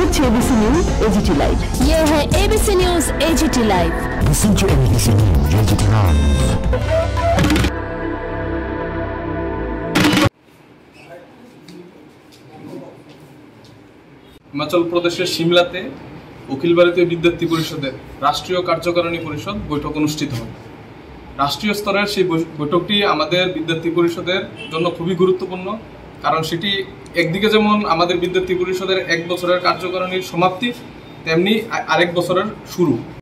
হচ্ছে ABC News AGT Live। ये है ABC News AGT Live। Listen to ABC News AGT Live। Himachal প্রদেশের সিমলাতে অখিল ভারতীয় বিদ্যার্থী পরিষদের রাষ্ট্রীয় কার্যকারিণী পরিষদ বৈঠক অনুষ্ঠিত হয়। রাষ্ট্রীয় স্তরের সেই বৈঠকটি আমাদের বিদ্যার্থী পরিষদের জন্য খুবই গুরুত্বপূর্ণ, কারণ সেটি একদিকে যেমন আমাদের বিদ্যার্থী পরিষদের 1 বছরের কার্যকারিণীর সমাপ্তি, তেমনি আরেক বছরের শুরু।